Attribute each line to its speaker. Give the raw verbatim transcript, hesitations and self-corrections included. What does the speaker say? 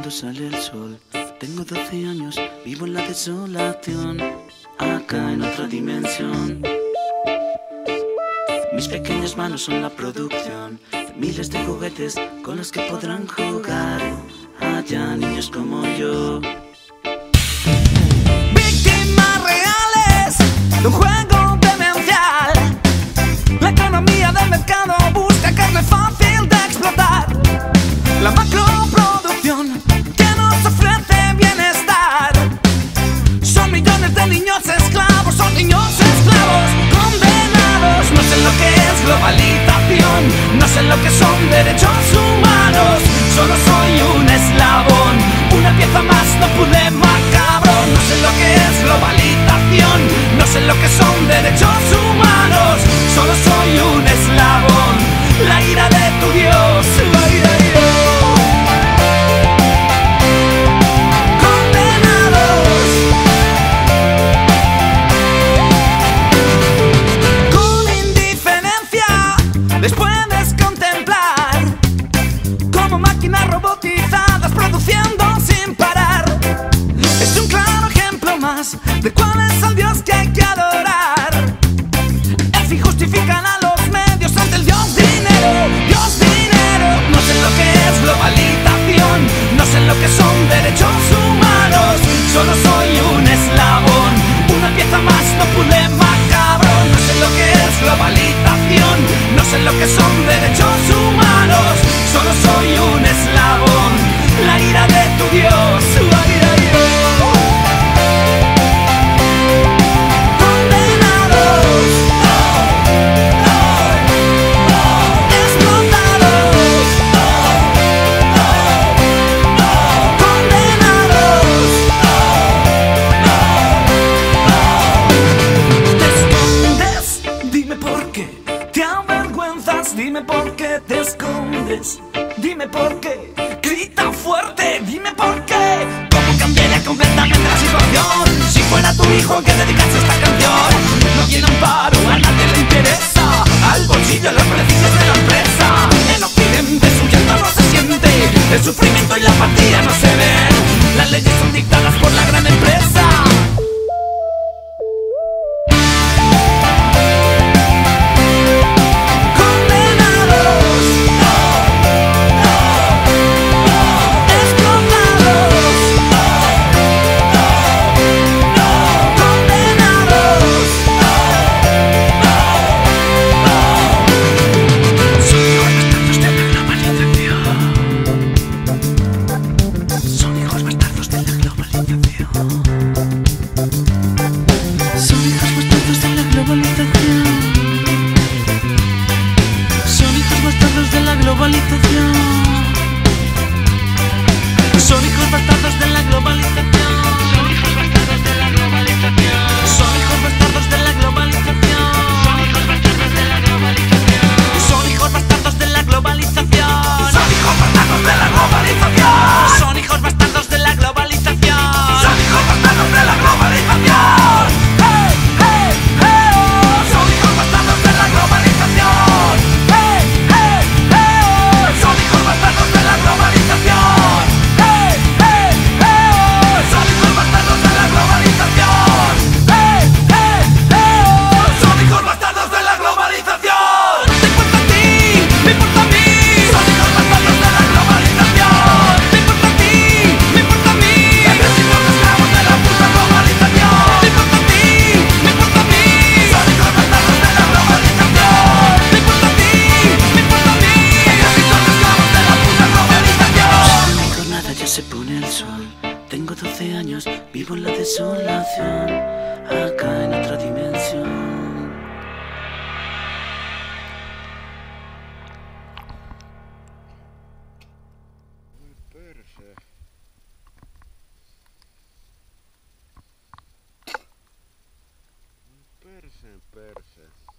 Speaker 1: cuando sale el sol. Tengo doce años, vivo en la desolación, acá en otra dimensión. Mis pequeñas manos son la producción de miles de juguetes con los que podrán jugar allá niños como yo.
Speaker 2: Víctimas reales de un juego demencial. La economía del mercado busca carne fácil de explotar. La macroproducción que nos ofrece bienestar. Son millones de niños esclavos, son niños esclavos condenados. No sé lo que es globalización, no sé lo que son derechos humanos. Solo soy un eslabón, una pieza más, no pude macabro. No sé lo que es globalización, no sé lo que son derechos humanos. Solo soy un eslabón, la ira de tu Dios, la ira de Dios. Les puedes contemplar como máquinas robotizadas produciendo sin parar. Es un claro ejemplo más de cuál es el Dios que hay que adorar. El fin justifican a los medios ante el Dios dinero, Dios dinero. No sé lo que es globalización, no sé lo que son derechos humanos. Solo soy un eslabón, una pieza más, no pude macabro. No sé lo que es globalización, no sé lo que son derechos humanos. Solo soy un eslabón, la ira de tu Dios, la ira de Dios. Condenados, oh, oh, oh, explotados, oh, oh, oh, condenados, oh, oh, oh. Te escondes, dime por qué. Te avergüenzas, dime por qué te escondes. Dime por qué, grita fuerte, dime por qué. ¿Cómo cambiaría completamente la situación si fuera tu hijo que dedicase a esta canción? No tiene amparo, a nadie le interesa, al bolsillo los beneficios de la empresa. En Occidente su llanto no se siente, el sufrimiento y la apatía no se ven. Las leyes son dictadas por la gran empresa.
Speaker 3: Perseen perse.